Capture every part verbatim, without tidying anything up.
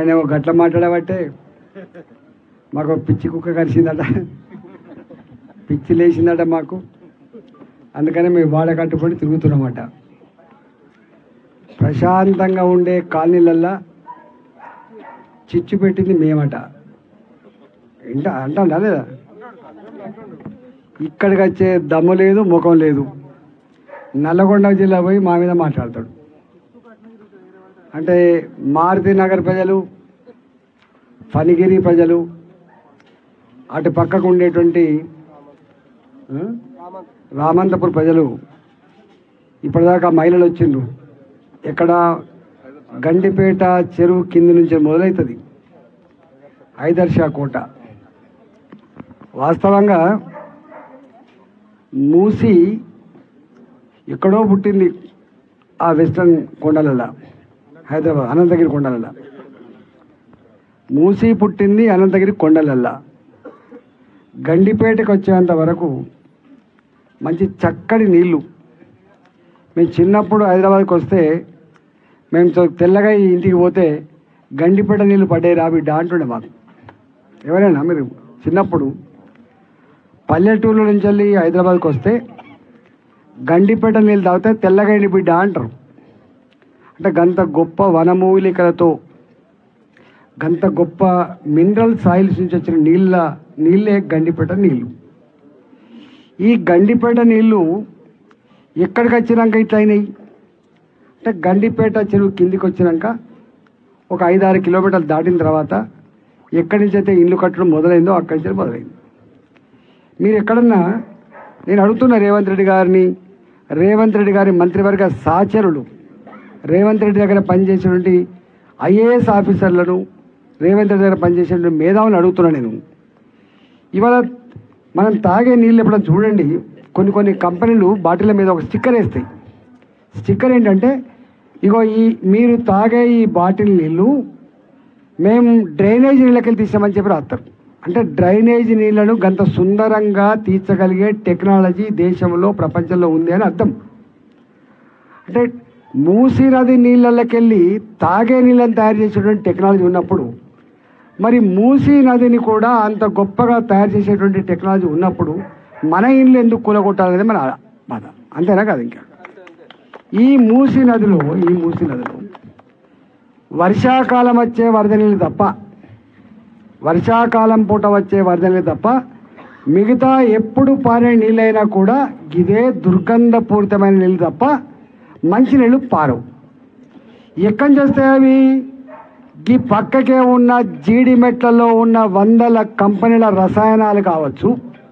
ఆయనేమో గట్ల మాట్లాడబట్టే మాకు పిచ్చి కుక్క కలిసిందట, పిచ్చి లేచిందట మాకు. అందుకనే మేము వాడ కట్టుబడి తిరుగుతున్నామట. ప్రశాంతంగా ఉండే కాలనీలల్లా చిచ్చు పెట్టింది మేమట. ఇంట అంటా లేదా? ఇక్కడికి వచ్చే దమ్ము లేదు, ముఖం లేదు. నల్లగొండ జిల్లా పోయి మా మీద మాట్లాడతాడు. అంటే మారుతి నగర్ ప్రజలు, ఫణిగిరి ప్రజలు, అటు పక్కకు ఉండేటువంటి రామంతపూర్ ప్రజలు ఇప్పటిదాకా మహిళలు వచ్చిండ్రు. ఎక్కడ గండిపేట చెరువు కింది నుంచి మొదలవుతుంది ఐదర్శా కోట. వాస్తవంగా మూసి ఎక్కడో పుట్టింది ఆ వెస్ట్రన్ కొండలలో, హైదరాబాద్ అనంతగిరి కొండలలో. మూసి పుట్టింది అనంతగిరి కొండలల్లా. గండిపేటకు వచ్చేంత వరకు మంచి చక్కటి నీళ్ళు. మేము చిన్నప్పుడు హైదరాబాద్కి వస్తే మేము తెల్లగా ఇంటికి పోతే గండిపేట నీళ్ళు పడ్డాయి రా బిడ్డ అంటుండే మాకు. ఎవరైనా మీరు చిన్నప్పుడు పల్లెటూరు నుంచి వెళ్ళి హైదరాబాద్కి వస్తే గండిపేట నీళ్ళు తాగితే తెల్లగండి బిడ్డ అంటారు. అంటే గంత గొప్ప వనమూలికలతో, గంత గొప్ప మినరల్ సాయిల్స్ నుంచి వచ్చిన నీళ్ళ నీళ్ళే గండిపేట నీళ్ళు. ఈ గండిపేట నీళ్ళు ఎక్కడికి వచ్చినాక ఇట్లా అయినాయి అంటే, గండిపేట చెరువు కిందికి వచ్చినాక ఒక ఐదారు కిలోమీటర్లు దాటిన తర్వాత ఎక్కడి నుంచి అయితే ఇల్లు కట్టడం మొదలైందో అక్కడి నుంచి మొదలైంది. మీరు ఎక్కడన్నా, నేను అడుగుతున్న రేవంత్ రెడ్డి గారిని, రేవంత్ రెడ్డి గారి మంత్రివర్గ సహచరులు, రేవంత్ రెడ్డి దగ్గర పనిచేసేటువంటి ఐఏఎస్ ఆఫీసర్లను, రేవంత్ రెడ్డి దగ్గర పనిచేసేటువంటి మేధావులను అడుగుతున్నా నేను. ఇవాళ మనం తాగే నీళ్ళు ఎప్పుడైనా చూడండి, కొన్ని కొన్ని కంపెనీలు బాటిళ్ళ మీద ఒక స్టిక్కర్ వేస్తాయి. స్టిక్కర్ ఏంటంటే, ఇగో ఈ మీరు తాగే ఈ బాటిల్ నీళ్ళు మేము డ్రైనేజ్ నీళ్ళకెళ్ళి తీసామని చెప్పి రాస్తారు. అంటే డ్రైనేజ్ నీళ్లను గంత సుందరంగా తీర్చగలిగే టెక్నాలజీ దేశంలో, ప్రపంచంలో ఉంది అని అర్థం. అంటే మూసీ నది నీళ్ళకెళ్ళి తాగే నీళ్ళని తయారు చేసేటువంటి టెక్నాలజీ ఉన్నప్పుడు, మరి మూసీ నదిని కూడా అంత గొప్పగా తయారు చేసేటువంటి టెక్నాలజీ ఉన్నప్పుడు మన ఇల్లు ఎందుకు కూలగొట్టాలనేది మన బాధ. అంతేనా కాదు? ఇంకా ఈ మూసీ నదిలో ఈ మూసీ నదిలో వర్షాకాలం వచ్చే వరద నీళ్ళు తప్ప, వర్షాకాలం పూట వచ్చే వరద నీళ్ళు తప్ప మిగతా ఎప్పుడు పారే నీళ్ళైనా కూడా ఇదే దుర్గంధపూరితమైన నీళ్ళు తప్ప మంచి నీళ్ళు పారవు. ఎక్కడి నుంచి వస్తాయి అవి? ఈ పక్కకే ఉన్న జీడిమెట్లలో ఉన్న వందల కంపెనీల రసాయనాలు కావచ్చు,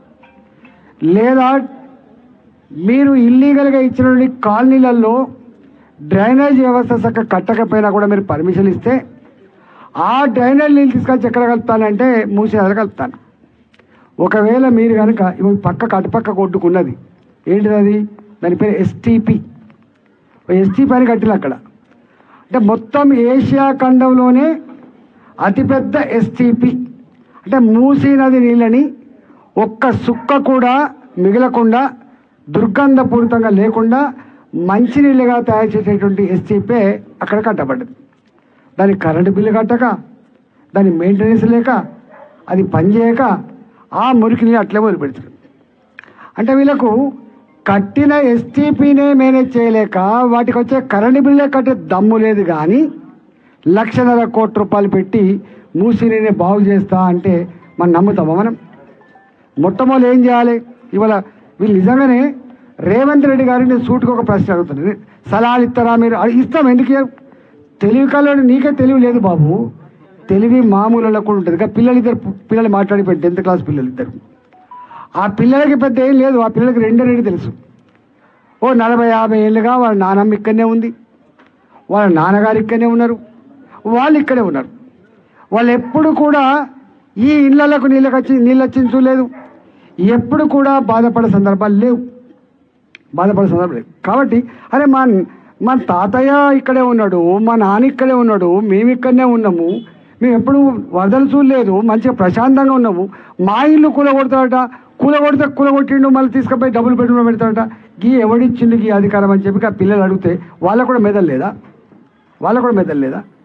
లేదా మీరు ఇల్లీగల్గా ఇచ్చిన కాలనీలలో డ్రైనేజ్ వ్యవస్థ చక్కగా కట్టకపోయినా కూడా మీరు పర్మిషన్ ఇస్తే ఆ డ్రైనేజ్ నీళ్ళు తీసుకొచ్చి ఎక్కడ కలుపుతానంటే మూసీ నదిలో కలుపుతాను. ఒకవేళ మీరు కనుక ఇవి పక్క అటుపక్క కొట్టుకున్నది ఏంటిది అది? దాని పేరు ఎస్టీపీ. ఎస్టీపీ అని కట్టిన అక్కడ. అంటే మొత్తం ఏషియా ఖండంలోనే అతిపెద్ద ఎస్టీపీ. అంటే మూసీ నది నీళ్ళని ఒక్క సుక్క కూడా మిగలకుండా, దుర్గంధపూరితంగా లేకుండా మంచినీళ్ళుగా తయారు చేసేటువంటి ఎస్టీపీ అక్కడ కట్టబడ్డది. దానికి కరెంటు బిల్లు కట్టక, దాని మెయింటెనెన్స్ లేక, అది పనిచేయక ఆ మురికి నీళ్ళు అట్లే వదిలిపెడతారు. అంటే వీళ్ళకు కట్టిన ఎస్టీపీనే మేనేజ్ చేయలేక వాటికి వచ్చే కరెంటు బిల్లే కట్టే దమ్ము లేదు. కానీ లక్షన్నర కోట్ల రూపాయలు పెట్టి మూసీని బాగు చేస్తా అంటే మనం నమ్ముతామా? మనం మొట్టమొదటి ఏం చేయాలి? ఇవాళ వీళ్ళు నిజంగానే రేవంత్ రెడ్డి గారిని సూటుకు ఒక ప్రశ్న అడుగుతుంది. సలహాలు ఇస్తారా మీరు? ఇస్తాం. ఎందుకు? తెలివి కల్లో నీకే తెలివి లేదు బాబు. తెలివి మామూలులో కూడా ఉంటుంది. ఇంకా పిల్లలు ఇద్దరు పిల్లలు మాట్లాడిపోయి టెన్త్ క్లాస్ పిల్లలు ఇద్దరు, ఆ పిల్లలకి పెద్ద ఏం లేదు. ఆ పిల్లలకి రెండే రెండు తెలుసు. ఓ నలభై యాభై ఏళ్ళుగా వాళ్ళ నానమ్మ ఇక్కడనే ఉంది, వాళ్ళ నాన్నగారు ఇక్కడనే ఉన్నారు, వాళ్ళు ఇక్కడే ఉన్నారు. వాళ్ళు ఎప్పుడు కూడా ఈ ఇళ్లకు నీళ్ళకి వచ్చి నీళ్ళు వచ్చింది చూడలేదు. ఎప్పుడు కూడా బాధపడే సందర్భాలు లేవు, బాధపడే సందర్భాలు లేవు. కాబట్టి అరే మా మా తాతయ్య ఇక్కడే ఉన్నాడు, మా నాన్న ఇక్కడే ఉన్నాడు, మేము ఇక్కడనే ఉన్నాము, మేము ఎప్పుడు వరదలు చూడలేదు, మంచిగా ప్రశాంతంగా ఉన్నాము, మా ఇల్లు కూలగొడతాడట, కూలగొడితే కూలగొట్టిండు మళ్ళీ తీసుకుపోయి డబుల్ బెడ్రూమ్ పెడతాడట, గీ ఎవడిచ్చిండు గీ అధికారం అని చెప్పి ఆ పిల్లలు అడిగితే వాళ్ళకు కూడా మెదలు లేదా? వాళ్ళకు కూడా మెదలు లేదా?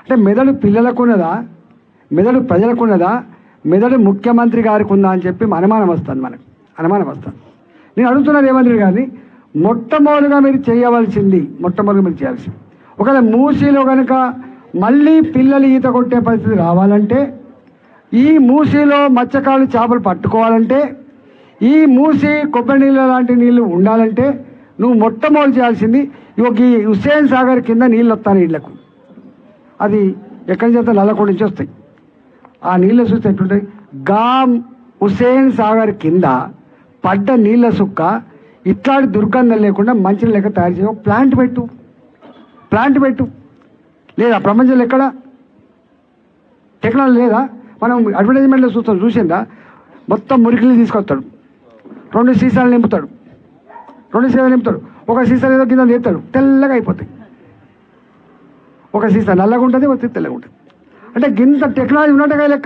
అంటే మెదడు పిల్లలకు ఉన్నదా, మెదడు ప్రజలకు ఉన్నదా, మెదడు ముఖ్యమంత్రి గారికి ఉందా అని చెప్పి అనుమానం వస్తుంది, మనకు అనుమానం వస్తుంది. నేను అడుగుతున్నా రేవంత్ రెడ్డి గారిని, మొట్టమొదటిగా మీరు చేయవలసింది మొట్టమొదటిగా మీరు చేయాల్సింది, ఒకవేళ మూసీలో కనుక మళ్ళీ పిల్లలు ఈత కొట్టే పరిస్థితి రావాలంటే, ఈ మూసీలో మత్స్యకారులు చేపలు పట్టుకోవాలంటే, ఈ మూసి కొబ్బరి నీళ్ళ లాంటి నీళ్ళు ఉండాలంటే నువ్వు మొట్టమొదటి చేయాల్సింది ఇక ఈ హుస్సేన్ సాగర్ కింద నీళ్ళు వస్తాను ఇళ్లకు. అది ఎక్కడి నుంచి వస్తే నల్లకొండ నుంచి వస్తాయి. ఆ నీళ్ళు చూస్తే ఎట్లుంటాయి, గా హుస్సేన్ సాగర్ కింద పడ్డ నీళ్ళ సుక్క ఇట్లాంటి దుర్గంధం లేకుండా మంచి లెక్క తయారు చేయ ప్లాంట్ పెట్టు, ప్లాంట్ పెట్టు. లేదా ప్రపంచంలో ఎక్కడ టెక్నాలజీ లేదా? మనం అడ్వర్టైజ్మెంట్లో చూస్తాం, చూసిందా? మొత్తం మురికిని తీసుకొస్తాడు, రెండు సీసాలు నింపుతాడు, రెండు సీసాలు నింపుతాడు, ఒక సీసా ఏదో కింద తీస్తాడు, తెల్లగా అయిపోతాయి. ఒక సీసా నల్లగా ఉంటుంది, ఒక సీసా తెల్లగా ఉంటుంది. అంటే గింత టెక్నాలజీ ఉన్నట్టుగా లెక్క.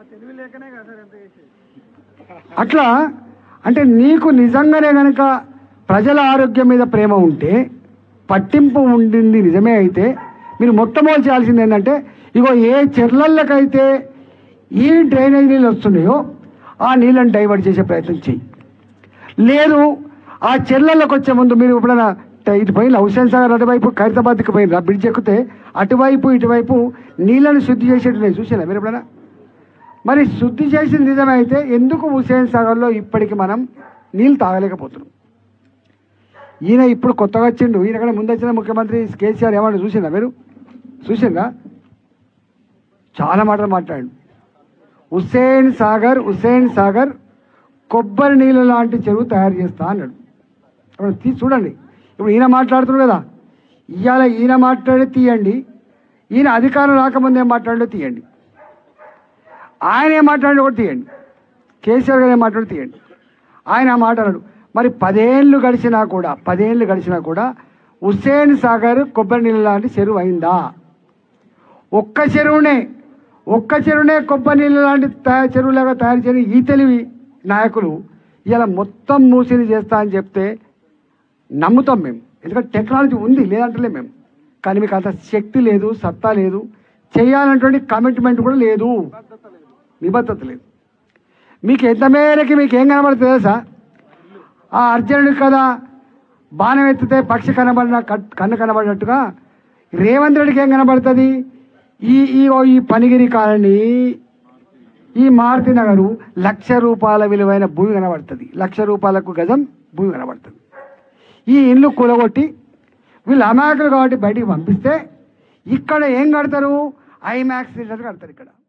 అట్లా అంటే నీకు నిజంగానే కనుక ప్రజల ఆరోగ్యం మీద ప్రేమ ఉంటే, పట్టింపు ఉండింది నిజమే అయితే, మీరు మొట్టమొదటి చేయాల్సింది ఏంటంటే, ఇగో ఏ చెర్లళ్ళకైతే ఈ డ్రైనేజ్ నీళ్ళు వస్తున్నాయో ఆ నీళ్ళని డైవర్ట్ చేసే ప్రయత్నం చేయి. లేదు ఆ చెర్లళ్ళకి వచ్చే ముందు మీరు ఎప్పుడైనా ఇటు పోయిన హుస్సేన్ సాగర్ అటువైపు ఖైరతాబాద్కి పోయిన బ్రిడ్జ్ ఎక్కితే అటువైపు ఇటువైపు నీళ్ళని శుద్ధి చేసేట్టు నేను చూసాను మీరు ఎప్పుడైనా? మరి శుద్ధి చేసిన నిజమే అయితే ఎందుకు హుస్సేన్ సాగర్లో ఇప్పటికి మనం నీళ్ళు తాగలేకపోతున్నాం? ఈయన ఇప్పుడు కొత్తగా వచ్చిండు, ఈయన కూడా ముందు వచ్చిన ముఖ్యమంత్రి కేసీఆర్ ఏమన్నా చూసిందా మీరు? చూసిందా? చాలా మాటలు మాట్లాడు. హుస్సేన్ సాగర్ హుస్సేన్ సాగర్ కొబ్బరి నీళ్ళు లాంటి చెరువు తయారు చేస్తా అన్నాడు. ఇప్పుడు తీ చూడండి, ఇప్పుడు ఈయన మాట్లాడుతున్నాడు కదా, ఇవాళ ఈయన మాట్లాడే తీయండి, ఈయన అధికారం రాకముందు ఏం మాట్లాడో తీయండి, ఆయన ఏం మాట్లాడి కూడా తీయండి, కేసీఆర్ గారు ఏం మాట్లాడి తీయండి. ఆయన మాట్లాడాడు. మరి పదేళ్ళు గడిచినా కూడా పదేళ్ళు గడిచినా కూడా హుస్సేన్ సాగర్ కొబ్బరి నీళ్ళు లాంటి చెరువు అయిందా? ఒక్క చెరువునే ఒక్క చెరువునే కొబ్బరి నీళ్ళు లాంటి తయారు చెరువులాగా తయారు చేయని ఈ తెలివి నాయకులు ఇలా మొత్తం మూసిని చేస్తా అని చెప్తే నమ్ముతాం మేము, ఎందుకంటే టెక్నాలజీ ఉంది లేదంటలే మేము. కానీ మీకు అంత శక్తి లేదు, సత్తా లేదు, చేయాలన్నటువంటి కమిట్మెంట్ కూడా లేదు, నిబద్ధత లేదు. మీకు ఎంత మేరకి మీకు ఏం కనబడుతుంది తెలుసా? ఆ అర్జునుడి కదా బాణం ఎత్తితే పక్షి కనబడిన కన్ను కనబడినట్టుగా రేవంత్ రెడ్డికి ఏం కనబడుతుంది? ఈ ఈ ఈ పనిగిరి కాలనీ, ఈ మారుతి నగరు లక్ష రూపాయల విలువైన భూమి కనబడుతుంది, లక్ష రూపాయలకు గజం భూమి కనబడుతుంది. ఈ ఇల్లు కూలగొట్టి వీళ్ళు అమాయకులు కాబట్టి బయటికి పంపిస్తే ఇక్కడ ఏం కడతారు? ఐమాక్స్ థియేటర్ కడతారు ఇక్కడ.